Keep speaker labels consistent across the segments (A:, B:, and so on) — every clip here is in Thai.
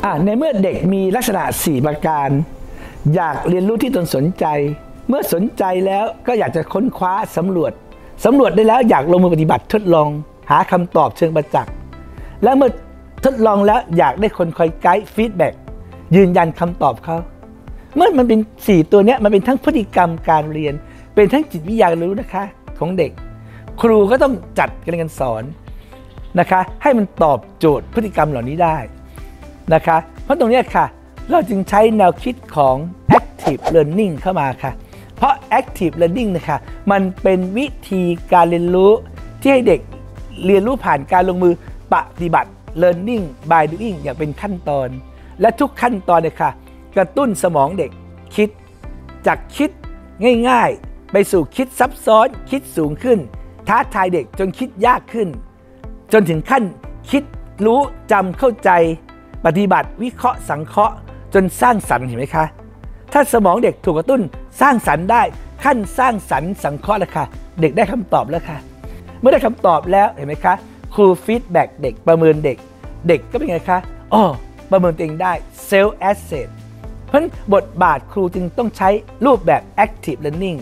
A: ในเมื่อเด็กมีลักษณะ4ประการอยากเรียนรู้ที่ตนสนใจเมื่อสนใจแล้วก็อยากจะค้นคว้าสำรวจได้แล้วอยากลงมือปฏิบัติทดลองหาคำตอบเชิงประจักษ์และเมื่อทดลองแล้วอยากได้คนคอยไกด์ฟีดแบ็กยืนยันคำตอบเขาเมื่อมันเป็น4ตัวนี้มันเป็นทั้งพฤติกรรมการเรียนเป็นทั้งจิตวิทยาการรู้นะคะของเด็กครูก็ต้องจัดการเรียนสอนนะคะให้มันตอบโจทย์พฤติกรรมเหล่านี้ได้นะคะเพราะตรงนี้ค่ะเราจึงใช้แนวคิดของ active learning เข้ามาค่ะเพราะ active learning นะคะมันเป็นวิธีการเรียนรู้ที่ให้เด็กเรียนรู้ผ่านการลงมือปฏิบัติ learning by doing อย่างเป็นขั้นตอนและทุกขั้นตอนเนี่ยค่ะกระตุ้นสมองเด็กคิดจากคิดง่ายๆไปสู่คิดซับซ้อนคิดสูงขึ้นท้าทายเด็กจนคิดยากขึ้นจนถึงขั้นคิดรู้จำเข้าใจปฏิบัติวิเคราะห์สังเคราะห์จนสร้างสรรค์เห็นไหมคะถ้าสมองเด็กถูกกระตุ้นสร้างสรรค์ได้ขั้นสร้างสรรค์สังเคราะห์แล้วค่ะเด็กได้คำตอบแล้วค่ะเมื่อได้คำตอบแล้วเห็นไหมคะครูฟีดแบ็กเด็กประเมินเด็กก็เป็นไงคะประเมินตัวเองได้เซลฟ์แอสเซทเพราะบทบาทครูจึงต้องใช้รูปแบบ active learning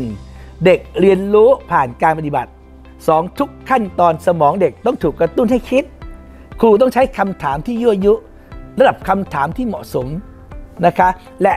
A: 1. เด็กเรียนรู้ผ่านการปฏิบัติ 2. ทุกขั้นตอนสมองเด็กต้องถูกกระตุ้นให้คิดครูต้องใช้คำถามที่ยั่วยุระดับคำถามที่เหมาะสมนะคะและ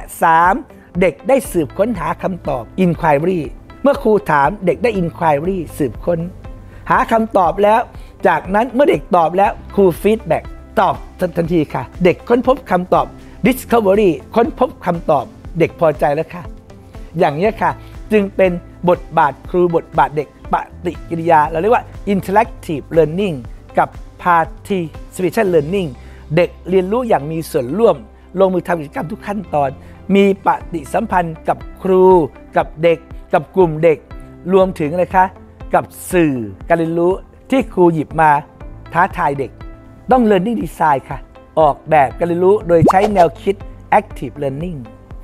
A: 3. เด็กได้สืบค้นหาคำตอบ inquiry เมื่อครูถามเด็กได้ inquiry สืบค้นหาคำตอบแล้วจากนั้นเมื่อเด็กตอบแล้วครูฟีดแบ็กตอบทันทีค่ะเด็กค้นพบคำตอบ discovery ค้นพบคำตอบเด็กพอใจแล้วค่ะอย่างนี้ค่ะจึงเป็นบทบาทครูบทบาทเด็กปฏิกิริยาเราเรียกว่า interactive learning กับ participation learning เด็กเรียนรู้อย่างมีส่วนร่วมลงมือทำกิจกรรมทุกขั้นตอนมีปฏิสัมพันธ์กับครูกับเด็กกับกลุ่มเด็กรวมถึงอะไรคะกับสื่อการเรียนรู้ที่ครูหยิบมาท้าทายเด็กต้อง learning design ค่ะออกแบบการเรียนรู้โดยใช้แนวคิด active learning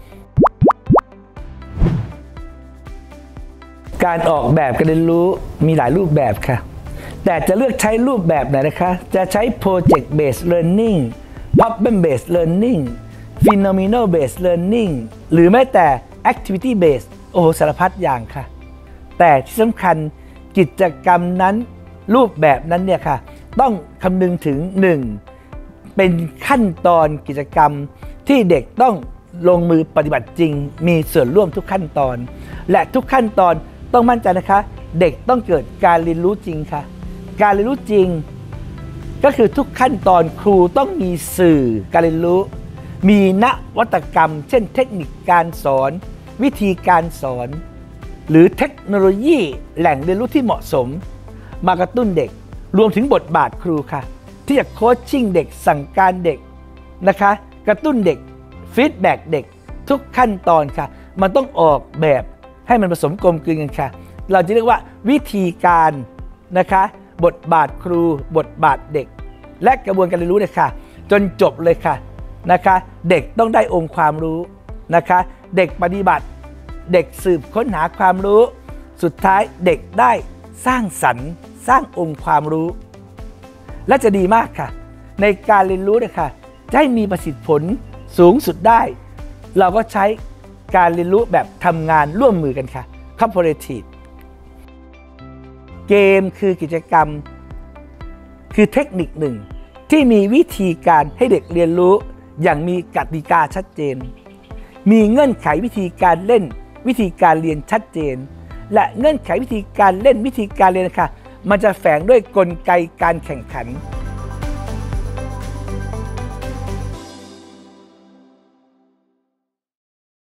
A: การออกแบบการเรียนรู้มีหลายรูปแบบค่ะแต่จะเลือกใช้รูปแบบไหนนะคะจะใช้ project based learning problem based learning phenomenal based learning หรือแม้แต่ activity based สารพัดอย่างค่ะแต่ที่สำคัญกิจกรรมนั้นรูปแบบนั้นเนี่ยค่ะต้องคำนึงถึง 1. เป็นขั้นตอนกิจกรรมที่เด็กต้องลงมือปฏิบัติจริงมีส่วนร่วมทุกขั้นตอนและทุกขั้นตอนต้องมั่นใจนะคะเด็กต้องเกิดการเรียนรู้จริงค่ะการเรียนรู้จริงก็คือทุกขั้นตอนครูต้องมีสื่อการเรียนรู้มีนวัตกรรมเช่นเทคนิคการสอนวิธีการสอนหรือเทคโนโลยีแหล่งเรียนรู้ที่เหมาะสมมากระตุ้นเด็กรวมถึงบทบาทครูค่ะที่จะโค้ชชิ่งเด็กสั่งการเด็กนะคะกระตุ้นเด็กฟีดแบ็กเด็กทุกขั้นตอนค่ะมันต้องออกแบบให้มันผสมกลมกลืนกันค่ะเราจะเรียกว่าวิธีการนะคะบทบาทครูบทบาทเด็กและกระบวนการเรียนรู้เนี่ยค่ะจนจบเลยค่ะนะคะเด็กต้องได้องค์ความรู้นะคะเด็กปฏิบัติเด็กสืบค้นหาความรู้สุดท้ายเด็กได้สร้างสรรค์สร้างองค์ความรู้และจะดีมากค่ะในการเรียนรู้เนี่ยค่ะจะให้มีประสิทธิผลสูงสุดได้เราก็ใช้การเรียนรู้แบบทำงานร่วมมือกันค่ะ cooperative เกมคือกิจกรรมคือเทคนิคหนึ่งที่มีวิธีการให้เด็กเรียนรู้อย่างมีกติกาชัดเจนมีเงื่อนไขวิธีการเล่นวิธีการเรียนชัดเจนและเงื่อนไขวิธีการเล่นวิธีการเรียนค่ะมันจะแฝงด้วยกลไกการแข่งขัน